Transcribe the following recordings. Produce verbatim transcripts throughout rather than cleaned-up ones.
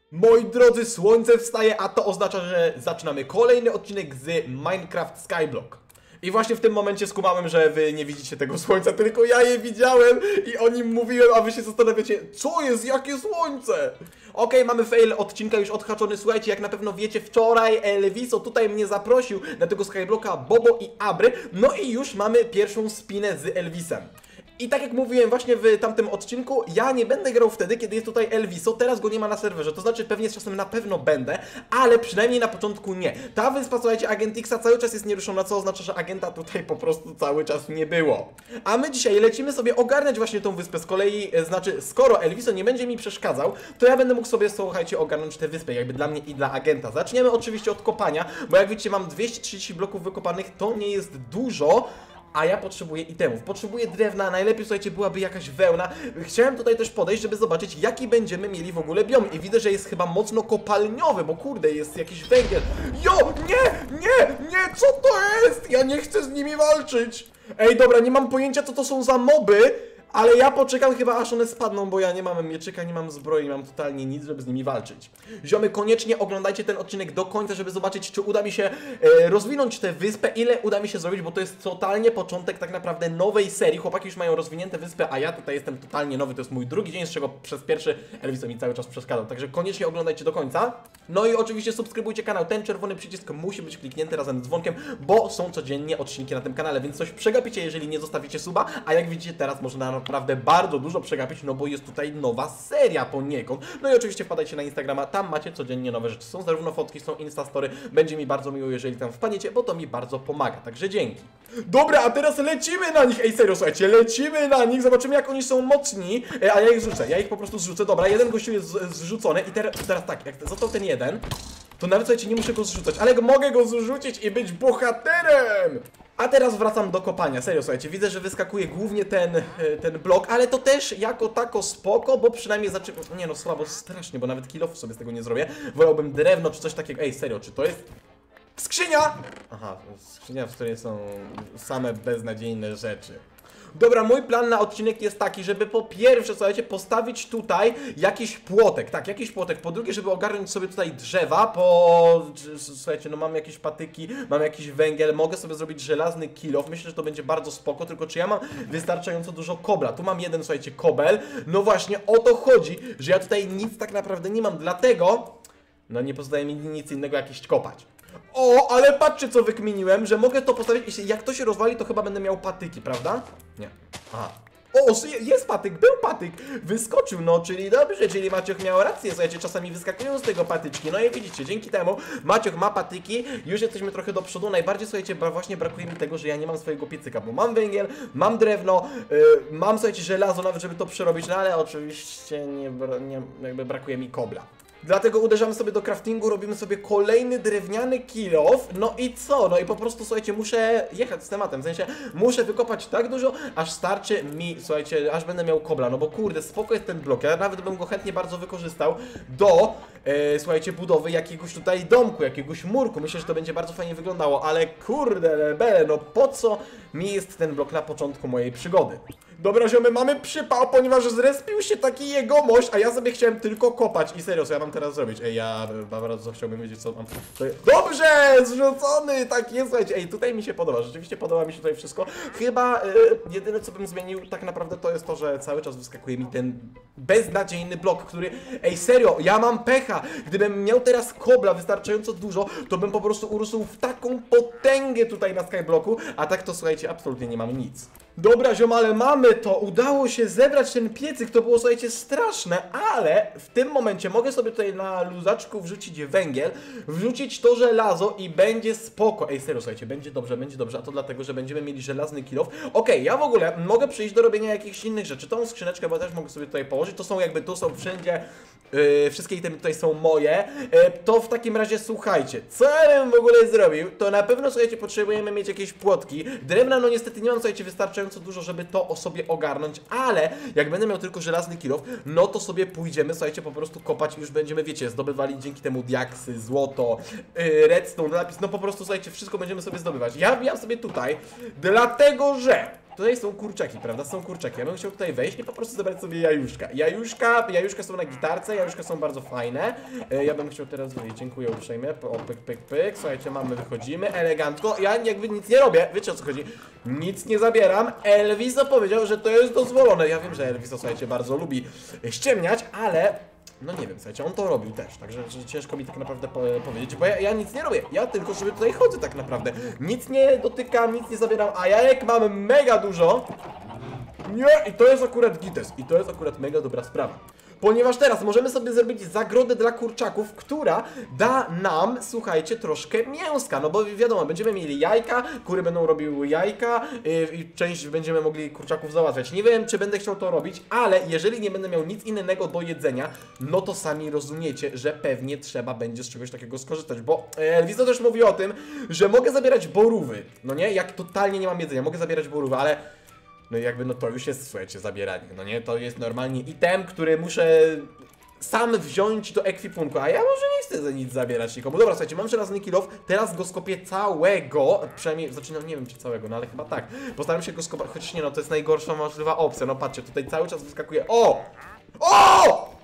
Moi drodzy, słońce wstaje, a to oznacza, że zaczynamy kolejny odcinek z Minecraft Skyblock. I właśnie w tym momencie skumałem, że wy nie widzicie tego słońca, tylko ja je widziałem i o nim mówiłem, a wy się zastanawiacie, co jest, jakie słońce? Okej, okay, mamy fail odcinka już odhaczony. Słuchajcie, jak na pewno wiecie, wczoraj Elviso tutaj mnie zaprosił na tego Skyblocka Bobo i Abry. No i już mamy pierwszą spinę z Elvisem. I tak jak mówiłem właśnie w tamtym odcinku, ja nie będę grał wtedy, kiedy jest tutaj Elviso, teraz go nie ma na serwerze, to znaczy pewnie z czasem na pewno będę, ale przynajmniej na początku nie. Ta wyspa, słuchajcie, Agent Xa cały czas jest nieruszona, co oznacza, że agenta tutaj po prostu cały czas nie było. A my dzisiaj lecimy sobie ogarniać właśnie tą wyspę, z kolei, e, znaczy, skoro Elviso nie będzie mi przeszkadzał, to ja będę mógł sobie, słuchajcie, ogarnąć tę wyspę, jakby dla mnie i dla agenta. Zaczniemy oczywiście od kopania, bo jak widzicie, mam dwieście trzydzieści bloków wykopanych, to nie jest dużo. A ja potrzebuję itemów, potrzebuję drewna, najlepiej, słuchajcie, byłaby jakaś wełna. Chciałem tutaj też podejść, żeby zobaczyć, jaki będziemy mieli w ogóle biom. I widzę, że jest chyba mocno kopalniowy, bo kurde, jest jakiś węgiel. Jo, nie, nie, nie, co to jest? Ja nie chcę z nimi walczyć. Ej, dobra, nie mam pojęcia, co to są za moby, ale ja poczekam chyba, aż one spadną, bo ja nie mam mieczyka, nie mam zbroi, nie mam totalnie nic, żeby z nimi walczyć. Ziomy, koniecznie oglądajcie ten odcinek do końca, żeby zobaczyć, czy uda mi się e, rozwinąć tę wyspę, ile uda mi się zrobić, bo to jest totalnie początek tak naprawdę nowej serii. Chłopaki już mają rozwinięte wyspę, a ja tutaj jestem totalnie nowy, to jest mój drugi dzień, z czego przez pierwszy Elviso mi cały czas przeszkadzał. Także koniecznie oglądajcie do końca. No i oczywiście subskrybujcie kanał, ten czerwony przycisk musi być kliknięty razem z dzwonkiem, bo są codziennie odcinki na tym kanale, więc coś przegapicie, jeżeli nie zostawicie suba, a jak widzicie teraz można naprawdę bardzo dużo przegapić, no bo jest tutaj nowa seria poniekąd. No i oczywiście wpadajcie na Instagrama, tam macie codziennie nowe rzeczy. Są zarówno fotki, są instastory. Będzie mi bardzo miło, jeżeli tam wpadniecie, bo to mi bardzo pomaga, także dzięki. Dobra, a teraz lecimy na nich, ej serio, słuchajcie, lecimy na nich, zobaczymy jak oni są mocni, e, a ja ich zrzucę, ja ich po prostu zrzucę. Dobra, jeden gościu jest z, zrzucony i teraz, teraz tak, jak został ten jeden, to nawet, słuchajcie, nie muszę go zrzucać, ale mogę go zrzucić i być bohaterem! A teraz wracam do kopania, serio, słuchajcie, widzę, że wyskakuje głównie ten, ten blok, ale to też jako tako spoko, bo przynajmniej zaczynam... Nie no, słabo, strasznie, bo nawet kill-off sobie z tego nie zrobię. Wolałbym drewno czy coś takiego. Ej, serio, czy to jest... Skrzynia! Aha, skrzynia, w której są same beznadziejne rzeczy. Dobra, mój plan na odcinek jest taki, żeby po pierwsze, słuchajcie, postawić tutaj jakiś płotek, tak, jakiś płotek, po drugie, żeby ogarnąć sobie tutaj drzewa, po... słuchajcie, no mam jakieś patyki, mam jakiś węgiel, mogę sobie zrobić żelazny kill-off, myślę, że to będzie bardzo spoko, tylko czy ja mam wystarczająco dużo kobla? Tu mam jeden, słuchajcie, kobel, no właśnie o to chodzi, że ja tutaj nic tak naprawdę nie mam, dlatego, no nie pozostaje mi nic innego jak iść kopać. O, ale patrzcie, co wykminiłem, że mogę to postawić i jak to się rozwali, to chyba będę miał patyki, prawda? Nie. Aha. O, jest patyk, był patyk, wyskoczył, no, czyli dobrze, czyli Maciuch miał rację, słuchajcie, czasami wyskakują z tego patyczki, no i widzicie, dzięki temu Maciuch ma patyki, już jesteśmy trochę do przodu, najbardziej, słuchajcie, właśnie brakuje mi tego, że ja nie mam swojego piecyka, bo mam węgiel, mam drewno, yy, mam, słuchajcie, żelazo nawet, żeby to przerobić, no ale oczywiście nie, nie jakby brakuje mi kobla. Dlatego uderzamy sobie do craftingu, robimy sobie kolejny drewniany kill-off. No i co? No i po prostu, słuchajcie, muszę jechać z tematem, w sensie muszę wykopać tak dużo, aż starczy mi, słuchajcie, aż będę miał kobla. No bo kurde, spoko jest ten blok, ja nawet bym go chętnie bardzo wykorzystał do, e, słuchajcie, budowy jakiegoś tutaj domku, jakiegoś murku. Myślę, że to będzie bardzo fajnie wyglądało, ale kurde, lebele, no po co mi jest ten blok na początku mojej przygody? Dobra, ziomy, mamy przypał, ponieważ zrespił się taki jegomość, a ja sobie chciałem tylko kopać. I serio, co ja mam teraz zrobić? Ej, ja bardzo chciałbym wiedzieć, co mam... Dobrze! Zrzucony! Tak jest, słuchajcie. Ej, tutaj mi się podoba, rzeczywiście podoba mi się tutaj wszystko. Chyba yy, jedyne, co bym zmienił tak naprawdę, to jest to, że cały czas wyskakuje mi ten beznadziejny blok, który... Ej, serio, ja mam pecha! Gdybym miał teraz kobla wystarczająco dużo, to bym po prostu urósł w taką potęgę tutaj na skyblocku, a tak to, słuchajcie, absolutnie nie mam nic. Dobra, ziomale, mamy to, udało się zebrać ten piecyk, to było, słuchajcie, straszne, ale w tym momencie mogę sobie tutaj na luzaczku wrzucić węgiel, wrzucić to żelazo i będzie spoko. Ej, serio, słuchajcie, będzie dobrze, będzie dobrze, a to dlatego, że będziemy mieli żelazny kill-off. Okej, okay, ja w ogóle mogę przyjść do robienia jakichś innych rzeczy, tą skrzyneczkę, bo też mogę sobie tutaj położyć, to są jakby, tu są wszędzie, yy, wszystkie itemy tutaj są moje, yy, to w takim razie, słuchajcie, co ja bym w ogóle zrobił, to na pewno, słuchajcie, potrzebujemy mieć jakieś płotki, drewna, no niestety nie mam, słuchajcie, wystarczająco dużo, żeby to o sobie ogarnąć, ale jak będę miał tylko żelazny kill-off, no to sobie pójdziemy, słuchajcie, po prostu kopać i już będziemy, wiecie, zdobywali dzięki temu diaksy, złoto, yy, redstone, lapis, no po prostu, słuchajcie, wszystko będziemy sobie zdobywać. Ja wbijam sobie tutaj, dlatego że tutaj są kurczaki, prawda? Są kurczaki. Ja bym chciał tutaj wejść i po prostu zebrać sobie jajuszka. Jajuszka, jajuszka są na gitarce, jajuszka są bardzo fajne. E, ja bym chciał teraz wyjść. Dziękuję uprzejmie. O, pyk, pyk, pyk. Słuchajcie, mamy, wychodzimy elegancko. Ja jakby nic nie robię. Wiecie, o co chodzi? Nic nie zabieram. Elviso powiedział, że to jest dozwolone. Ja wiem, że Elviso, słuchajcie, bardzo lubi ściemniać, ale no nie wiem, słuchajcie, on to robił też, także że ciężko mi tak naprawdę po powiedzieć, bo ja, ja nic nie robię, ja tylko sobie tutaj chodzę tak naprawdę. Nic nie dotykam, nic nie zabieram, a jajek mamy mega dużo. Nie, i to jest akurat gites, i to jest akurat mega dobra sprawa. Ponieważ teraz możemy sobie zrobić zagrodę dla kurczaków, która da nam, słuchajcie, troszkę mięska. No bo wiadomo, będziemy mieli jajka, kury będą robiły jajka yy, i część będziemy mogli kurczaków załatwiać. Nie wiem, czy będę chciał to robić, ale jeżeli nie będę miał nic innego do jedzenia, no to sami rozumiecie, że pewnie trzeba będzie z czegoś takiego skorzystać. Bo Elviso też mówi o tym, że mogę zabierać borówy, no nie? Jak totalnie nie mam jedzenia, mogę zabierać borówy, ale no i jakby no to już jest, słuchajcie, zabieranie, no nie? To jest normalnie item, który muszę sam wziąć do ekwipunku, a ja może nie chcę za nic zabierać nikomu. Dobra, słuchajcie, mam żelazny kill off, teraz go skopię całego, przynajmniej, znaczy no nie wiem czy całego, no ale chyba tak. Postaram się go skopać, chociaż nie no, to jest najgorsza możliwa opcja, no patrzcie, tutaj cały czas wyskakuje, o! O!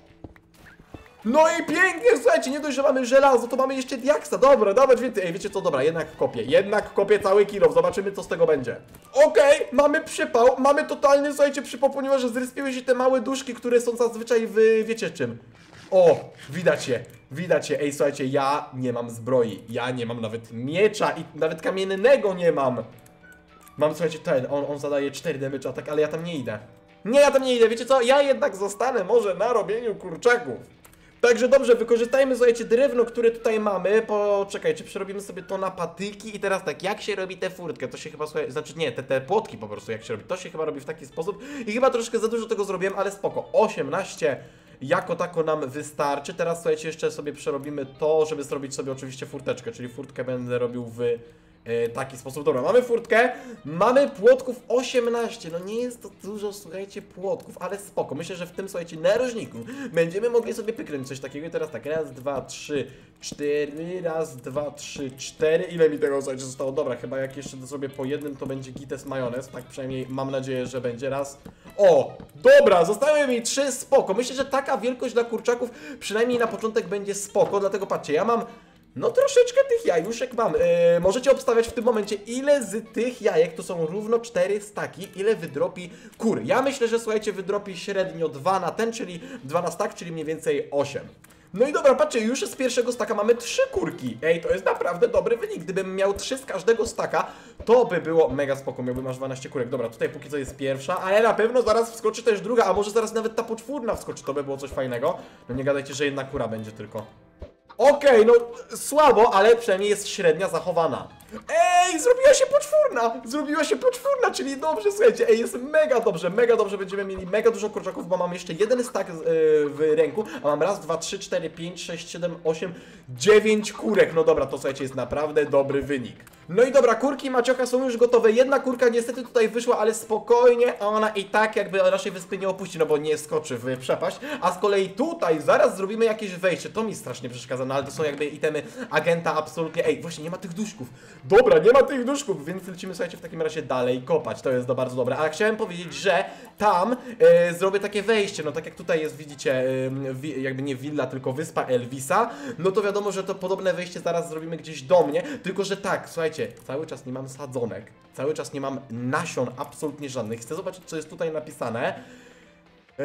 No i pięknie, słuchajcie, nie dość, że mamy żelazo, to mamy jeszcze diaksa, dobra, dawać więcej. Ej, wiecie co, dobra, jednak kopię, jednak kopię cały kill off, zobaczymy co z tego będzie. Okej, okay, mamy przypał, mamy totalny, słuchajcie, przypał, ponieważ zrespiły się te małe duszki, które są zazwyczaj w, wiecie czym. O, widać je, widać je, ej, słuchajcie, ja nie mam zbroi, ja nie mam nawet miecza i nawet kamiennego nie mam. Mam, słuchajcie, ten, on, on zadaje cztery damage atak, ale ja tam nie idę. Nie, ja tam nie idę, wiecie co, ja jednak zostanę może na robieniu kurczaków. Także dobrze, wykorzystajmy, słuchajcie, drewno, które tutaj mamy. Poczekajcie, przerobimy sobie to na patyki. I teraz tak, jak się robi tę furtkę? To się chyba, słuchaj, znaczy nie, te, te płotki po prostu jak się robi. To się chyba robi w taki sposób. I chyba troszkę za dużo tego zrobiłem, ale spoko. osiemnaście jako tako nam wystarczy. Teraz, słuchajcie, jeszcze sobie przerobimy to, żeby zrobić sobie oczywiście furteczkę. Czyli furtkę będę robił w e, taki sposób. Dobra, mamy furtkę, mamy płotków osiemnaście. No nie jest to dużo, słuchajcie, płotków, ale spoko. Myślę, że w tym, słuchajcie, narożniku będziemy mogli sobie pyknąć coś takiego. I teraz tak, raz, dwa, trzy, cztery, raz, dwa, trzy, cztery. Ile mi tego, słuchajcie, zostało? Dobra, chyba jak jeszcze zrobię po jednym, to będzie gites majonez. Tak przynajmniej mam nadzieję, że będzie. Raz. O, dobra, zostały mi trzy, spoko. Myślę, że taka wielkość dla kurczaków przynajmniej na początek będzie spoko, dlatego patrzcie, ja mam no troszeczkę tych jajuszek mam. Yy, możecie obstawiać w tym momencie, ile z tych jajek, to są równo cztery staki, ile wydropi kur. Ja myślę, że słuchajcie, wydropi średnio dwa na ten, czyli dwa na stak, czyli mniej więcej osiem. No i dobra, patrzcie, już z pierwszego staka mamy trzy kurki. Ej, to jest naprawdę dobry wynik. Gdybym miał trzy z każdego staka, to by było mega spoko, miałbym aż dwanaście kurek. Dobra, tutaj póki co jest pierwsza, ale na pewno zaraz wskoczy też druga, a może zaraz nawet ta poczwórna wskoczy, to by było coś fajnego. No nie gadajcie, że jedna kura będzie tylko. Okej, okay, no słabo, ale przynajmniej jest średnia zachowana. Ej, zrobiła się poczwórna! Zrobiła się poczwórna, czyli dobrze, słuchajcie, ej, jest mega dobrze, mega dobrze, będziemy mieli mega dużo kurczaków, bo mam jeszcze jeden stack yy, w ręku, a mam raz, dwa, trzy, cztery, pięć, sześć, siedem, osiem, dziewięć kurek. No dobra, to słuchajcie, jest naprawdę dobry wynik. No i dobra, kurki Maciocha są już gotowe. Jedna kurka niestety tutaj wyszła, ale spokojnie, ona i tak jakby naszej wyspy nie opuści, no bo nie skoczy w przepaść. A z kolei tutaj zaraz zrobimy jakieś wejście, to mi strasznie przeszkadza, no ale to są jakby itemy agenta absolutnie. Ej, właśnie nie ma tych duszków. Dobra, nie ma tych duszków, więc lecimy, słuchajcie, w takim razie dalej kopać, to jest to bardzo dobre. Ale chciałem powiedzieć, że tam e, zrobię takie wejście, no tak jak tutaj jest, widzicie, e, wi, jakby nie willa, tylko wyspa Elvisa, no to wiadomo, że to podobne wejście zaraz zrobimy gdzieś do mnie, tylko że tak, słuchajcie, cały czas nie mam sadzonek, cały czas nie mam nasion absolutnie żadnych. Chcę zobaczyć, co jest tutaj napisane. Eee,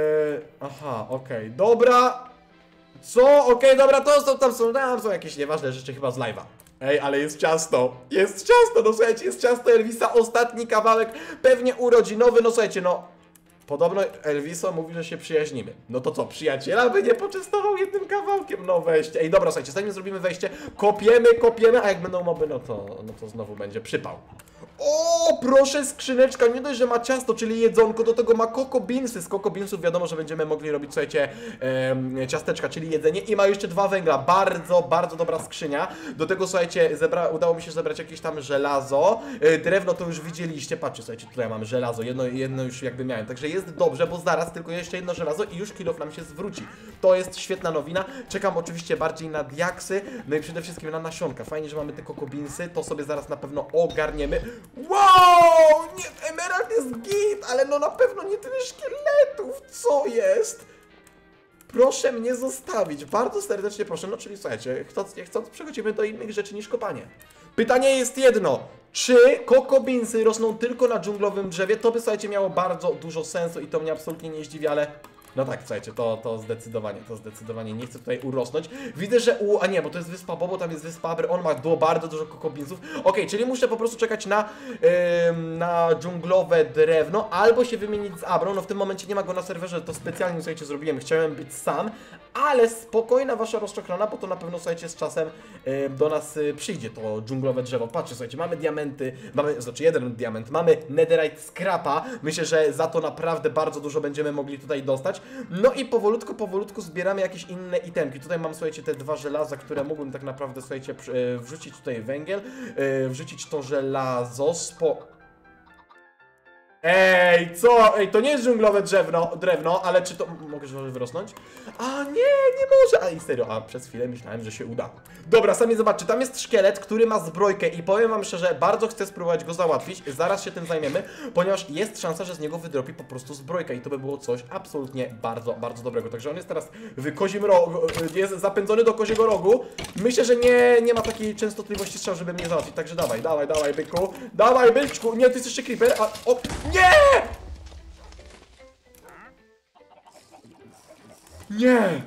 aha, okej, okay. Dobra. Co? Okej, okay, dobra, to są, tam są, tam są jakieś nieważne rzeczy chyba z live'a. Ej, ale jest ciasto, jest ciasto, no słuchajcie, jest ciasto Elvisa, ostatni kawałek, pewnie urodzinowy, no słuchajcie, no podobno Elviso mówi, że się przyjaźnimy. No to co, przyjaciela by nie poczęstował jednym kawałkiem, no weźcie. Ej, dobra, słuchajcie, zanim zrobimy wejście, kopiemy, kopiemy, a jak będą moby, no to, no to znowu będzie przypał. O, proszę, skrzyneczka, nie dość, że ma ciasto, czyli jedzonko, do tego ma coco beansy. Z coco beansów wiadomo, że będziemy mogli robić, słuchajcie, e, ciasteczka, czyli jedzenie. I ma jeszcze dwa węgla, bardzo, bardzo dobra skrzynia. Do tego, słuchajcie, zebra, udało mi się zebrać jakieś tam żelazo. E, drewno to już widzieliście, patrzcie, słuchajcie, tutaj mamy żelazo, jedno, jedno już jakby miałem. Także jest dobrze, bo zaraz tylko jeszcze jedno żelazo i już kill off nam się zwróci. To jest świetna nowina. Czekam oczywiście bardziej na diaksy, no i przede wszystkim na nasionka. Fajnie, że mamy te kokobinsy, to sobie zaraz na pewno ogarniemy. Wow! Nie, emerald jest git, ale no na pewno nie tyle szkieletów. Co jest? Proszę mnie zostawić, bardzo serdecznie proszę. No czyli słuchajcie, chcąc, chcąc przechodzimy do innych rzeczy niż kopanie. Pytanie jest jedno, czy kokobinsy rosną tylko na dżunglowym drzewie? To by, słuchajcie, miało bardzo dużo sensu i to mnie absolutnie nie zdziwi, ale... No tak, słuchajcie, to, to zdecydowanie, to zdecydowanie nie chcę tutaj urosnąć. Widzę, że u... A nie, bo to jest wyspa Bobo, tam jest wyspa Abry, on ma do, bardzo dużo kokobinsów. Okej, okay, czyli muszę po prostu czekać na, yy, na dżunglowe drewno, albo się wymienić z Abrą. No w tym momencie nie ma go na serwerze, to specjalnie, słuchajcie, zrobiłem. Chciałem być sam, ale spokojna wasza rozczochrana, bo to na pewno, słuchajcie, z czasem yy, do nas yy, przyjdzie to dżunglowe drzewo. Patrzcie, słuchajcie, mamy diamenty, mamy, znaczy jeden diament, mamy netherite scrapa. Myślę, że za to naprawdę bardzo dużo będziemy mogli tutaj dostać. No i powolutku, powolutku zbieramy jakieś inne itemki. Tutaj mam, słuchajcie, te dwa żelaza, które mógłbym tak naprawdę, słuchajcie, wrzucić tutaj węgiel, wrzucić to żelazo, spo... Ej, co? Ej, to nie jest dżunglowe drewno, drewno, ale czy to... Mogę wyrosnąć? A nie, nie może. A i serio, a przez chwilę myślałem, że się uda. Dobra, sami zobaczcie, tam jest szkielet, który ma zbrojkę i powiem wam szczerze, bardzo chcę spróbować go załatwić. Zaraz się tym zajmiemy, ponieważ jest szansa, że z niego wydropi po prostu zbrojka i to by było coś absolutnie bardzo, bardzo dobrego. Także on jest teraz w kozim rogu, jest zapędzony do koziego rogu. Myślę, że nie, nie ma takiej częstotliwości strzał, żeby mnie załatwić. Także dawaj, dawaj, dawaj, byku. Dawaj, byczku. Nie, to jest jeszcze creeper, a... O, nie! Nie!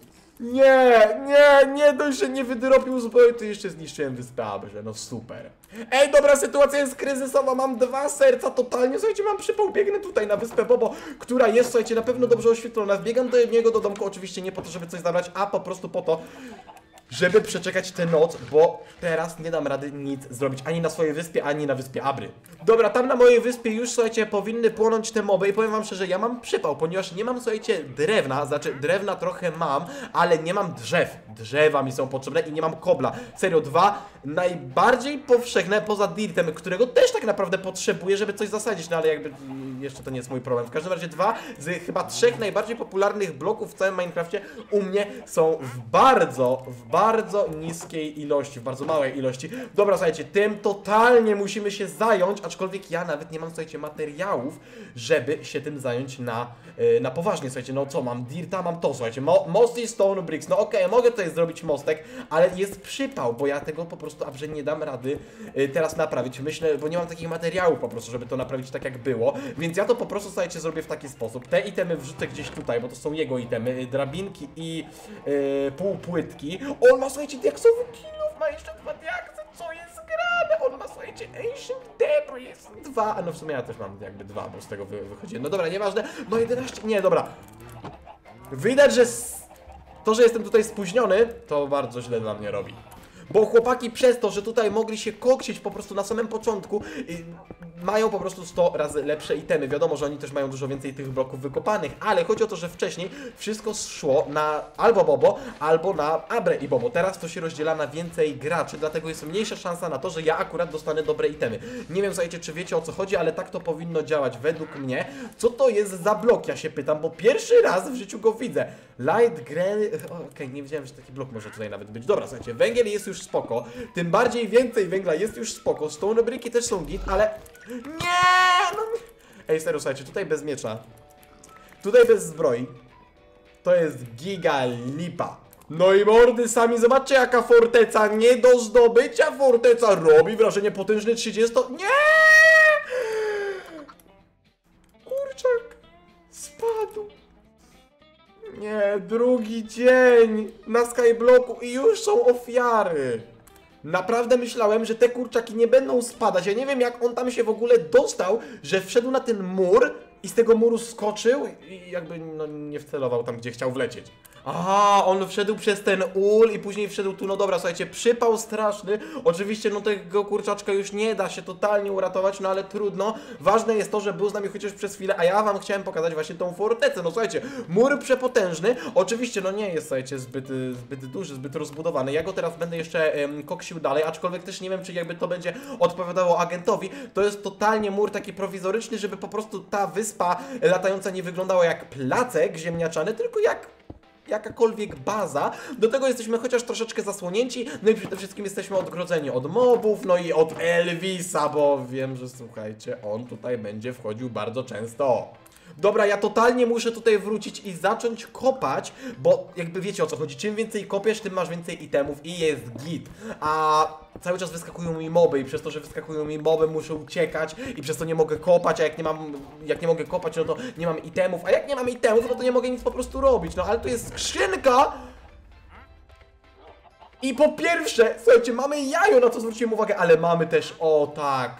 Nie, nie, nie dość, że nie wydropił zbroi, to jeszcze zniszczyłem wyspę Abrze, no super. Ej, dobra, sytuacja jest kryzysowa, mam dwa serca totalnie, słuchajcie, mam przypał, biegnę tutaj na wyspę Bobo, która jest, słuchajcie, na pewno dobrze oświetlona. Biegam do niego do domku, oczywiście nie po to, żeby coś zabrać, a po prostu po to, żeby przeczekać tę noc, bo teraz nie dam rady nic zrobić ani na swojej wyspie, ani na wyspie Abry. Dobra, tam na mojej wyspie już, słuchajcie, powinny płonąć te moby i powiem wam szczerze, ja mam przypał, ponieważ nie mam, słuchajcie, drewna, znaczy drewna trochę mam, ale nie mam drzew. Drzewa mi są potrzebne i nie mam kobla. Serio, dwa najbardziej powszechne, poza dirtem, którego też tak naprawdę potrzebuję, żeby coś zasadzić, no ale jakby jeszcze to nie jest mój problem. W każdym razie dwa z chyba trzech najbardziej popularnych bloków w całym Minecrafcie u mnie są w bardzo, w bardzo niskiej ilości, w bardzo małej ilości. Dobra, słuchajcie, tym totalnie musimy się zająć, aczkolwiek ja nawet nie mam, słuchajcie, materiałów, żeby się tym zająć na, yy, na poważnie, słuchajcie, no co, mam dirta, mam to, słuchajcie, Mo most i stone bricks, no okej, okay, mogę tutaj zrobić mostek, ale jest przypał, bo ja tego po prostu, a że nie dam rady yy, teraz naprawić, myślę, bo nie mam takich materiałów po prostu, żeby to naprawić tak jak było, więc ja to po prostu, słuchajcie, zrobię w taki sposób. Te itemy wrzucę gdzieś tutaj, bo to są jego itemy, yy, drabinki i yy, półpłytki. On ma, słuchajcie, diaksowy kill, ma jeszcze dwa diaksy, co jest grane? On ma, słuchajcie, Ancient Debris dwa, a no w sumie ja też mam jakby dwa, bo z tego wy wychodzi. No dobra, nieważne, no jedenaście, nie, dobra. Widać, że to, że jestem tutaj spóźniony, to bardzo źle dla mnie robi. Bo chłopaki przez to, że tutaj mogli się koksić po prostu na samym początku, yy, mają po prostu sto razy lepsze itemy. Wiadomo, że oni też mają dużo więcej tych bloków wykopanych, ale chodzi o to, że wcześniej wszystko szło na albo Bobo, albo na Abrę i Bobo. Teraz to się rozdziela na więcej graczy, dlatego jest mniejsza szansa na to, że ja akurat dostanę dobre itemy. Nie wiem, słuchajcie, czy wiecie, o co chodzi, ale tak to powinno działać według mnie. Co to jest za blok, ja się pytam, bo pierwszy raz w życiu go widzę. Light grey... Okej, okay, nie wiedziałem, że taki blok może tutaj nawet być. Dobra, słuchajcie, węgiel jest już spoko, tym bardziej więcej węgla jest już spoko, stone bricki też są git, ale... Nie! No... Ej, serio, słuchajcie, tutaj bez miecza, tutaj bez zbroi, to jest giga lipa. No i mordy, sami zobaczcie, jaka forteca, nie do zdobycia forteca, robi wrażenie potężny trzydziesto... Nie! Kurczak spadł. Nie, drugi dzień na skyblocku i już są ofiary. Naprawdę myślałem, że te kurczaki nie będą spadać. Ja nie wiem, jak on tam się w ogóle dostał, że wszedł na ten mur i z tego muru skoczył i jakby no, nie wcelował tam, gdzie chciał wlecieć. Aha, on wszedł przez ten ul i później wszedł tu, no dobra, słuchajcie, przypał straszny. Oczywiście, no tego kurczaczka już nie da się totalnie uratować, no ale trudno. Ważne jest to, że był z nami chociaż przez chwilę, a ja wam chciałem pokazać właśnie tą fortecę. No słuchajcie, mur przepotężny, oczywiście, no nie jest, słuchajcie, zbyt, zbyt duży, zbyt rozbudowany. Ja go teraz będę jeszcze um, koksił dalej, aczkolwiek też nie wiem, czy jakby to będzie odpowiadało agentowi. To jest totalnie mur taki prowizoryczny, żeby po prostu ta wyspa latająca nie wyglądała jak placek ziemniaczany, tylko jak jakakolwiek baza. Do tego jesteśmy chociaż troszeczkę zasłonięci, no i przede wszystkim jesteśmy odgrodzeni od mobów, no i od Elvisa, bo wiem, że słuchajcie, on tutaj będzie wchodził bardzo często. Dobra, ja totalnie muszę tutaj wrócić i zacząć kopać, bo jakby wiecie o co chodzi, czym więcej kopiesz, tym masz więcej itemów i jest git. A cały czas wyskakują mi moby i przez to, że wyskakują mi moby, muszę uciekać i przez to nie mogę kopać, a jak nie mam, jak nie mogę kopać, no to nie mam itemów, a jak nie mam itemów, no to nie mogę nic po prostu robić. No ale tu jest skrzynka! I po pierwsze, słuchajcie, mamy jajo, na co zwróciłem uwagę, ale mamy też, o tak,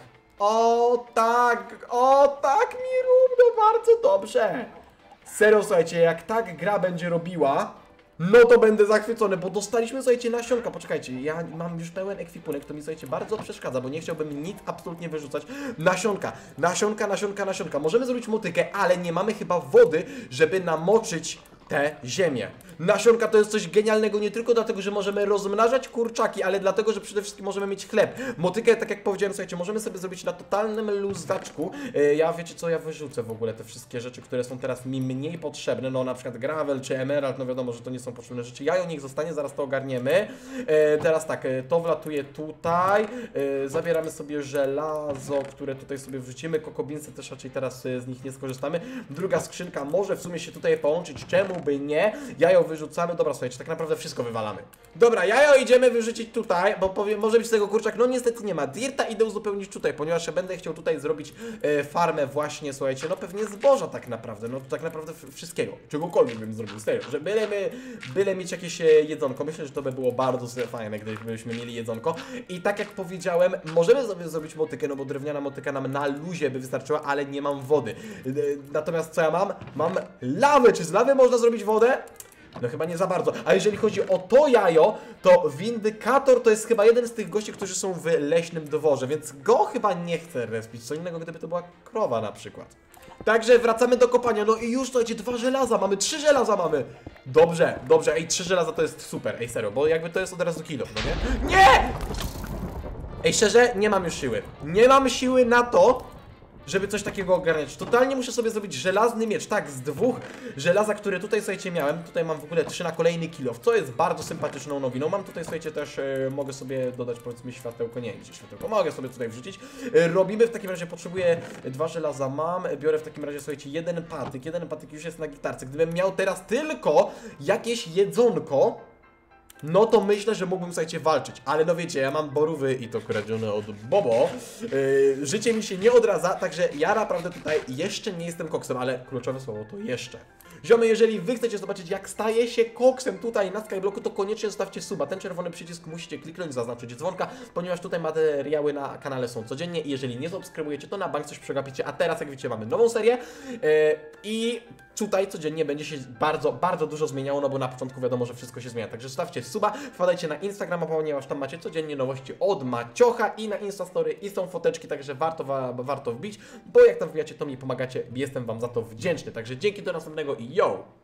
o tak, o tak mi równo bardzo dobrze. Serio, słuchajcie, jak tak gra będzie robiła, no to będę zachwycony, bo dostaliśmy, słuchajcie, nasionka. Poczekajcie, ja mam już pełen ekwipunek, to mi, słuchajcie, bardzo przeszkadza, bo nie chciałbym nic absolutnie wyrzucać. Nasionka, nasionka, nasionka, nasionka. Możemy zrobić motykę, ale nie mamy chyba wody, żeby namoczyć tę ziemię. Nasionka to jest coś genialnego nie tylko dlatego, że możemy rozmnażać kurczaki, ale dlatego, że przede wszystkim możemy mieć chleb. Motykę, tak jak powiedziałem, słuchajcie, możemy sobie zrobić na totalnym luzaczku. Yy, ja wiecie co, ja wyrzucę w ogóle te wszystkie rzeczy, które są teraz mi mniej potrzebne, no na przykład gravel czy emerald, no wiadomo, że to nie są potrzebne rzeczy. Jajo niech zostanie, zaraz to ogarniemy. Yy, teraz tak, yy, to wlatuje tutaj, yy, zabieramy sobie żelazo, które tutaj sobie wrzucimy, kokobinsy też raczej teraz yy, z nich nie skorzystamy. Druga skrzynka może w sumie się tutaj połączyć, czemu by nie? Jajo wyrzucamy, dobra, słuchajcie, tak naprawdę wszystko wywalamy. Dobra, jajo idziemy wyrzucić tutaj, bo powiem, może być z tego kurczak, no niestety nie ma. Dirta idę uzupełnić tutaj, ponieważ ja będę chciał tutaj zrobić e, farmę właśnie, słuchajcie, no pewnie zboża tak naprawdę, no tak naprawdę wszystkiego, czegokolwiek bym zrobił, serio, że byle, my, byle mieć jakieś e, jedzonko, myślę, że to by było bardzo fajne, gdybyśmy mieli jedzonko. I tak jak powiedziałem, możemy sobie zrobić motykę, no bo drewniana motyka nam na luzie by wystarczyła, ale nie mam wody. E, natomiast co ja mam? Mam lawę, czy z lawy można zrobić wodę? No chyba nie za bardzo. A jeżeli chodzi o to jajo, to windykator to jest chyba jeden z tych gości, którzy są w leśnym dworze, więc go chyba nie chcę respić. Co innego, gdyby to była krowa na przykład. Także wracamy do kopania. No i już, słuchajcie, dwa żelaza mamy, trzy żelaza mamy. Dobrze, dobrze. Ej, trzy żelaza to jest super. Ej, serio, bo jakby to jest od razu kilo, no nie? Nie! Ej, szczerze, nie mam już siły. Nie mam siły na to, żeby coś takiego ogarniać. Totalnie muszę sobie zrobić żelazny miecz, tak, z dwóch żelaza, które tutaj, słuchajcie, miałem. Tutaj mam w ogóle trzy na kolejny kilof, co jest bardzo sympatyczną nowiną. Mam tutaj, słuchajcie, też e, mogę sobie dodać, powiedzmy, światełko, nie, gdzie światełko, mogę sobie tutaj wrzucić. E, robimy w takim razie, potrzebuję dwa żelaza, mam, biorę w takim razie, słuchajcie, jeden patyk, jeden patyk już jest na gitarce. Gdybym miał teraz tylko jakieś jedzonko, no to myślę, że mógłbym, słuchajcie, walczyć, ale no wiecie, ja mam borówy i to kradzione od Bobo, yy, życie mi się nie odradza, także ja naprawdę tutaj jeszcze nie jestem koksem, ale kluczowe słowo to jeszcze. Ziomy, jeżeli wy chcecie zobaczyć, jak staje się koksem tutaj na Skyblocku, to koniecznie zostawcie suba, ten czerwony przycisk musicie kliknąć, zaznaczyć dzwonka, ponieważ tutaj materiały na kanale są codziennie i jeżeli nie subskrybujecie, to na bank coś przegapicie, a teraz, jak widzicie, mamy nową serię yy, i tutaj codziennie będzie się bardzo, bardzo dużo zmieniało, no bo na początku wiadomo, że wszystko się zmienia, także zostawcie suba, wpadajcie na Instagrama, ponieważ tam macie codziennie nowości od Maciocha i na Instastory i są foteczki, także warto, wa warto wbić, bo jak tam wbijacie, to mi pomagacie, jestem wam za to wdzięczny, także dzięki, do następnego i yo!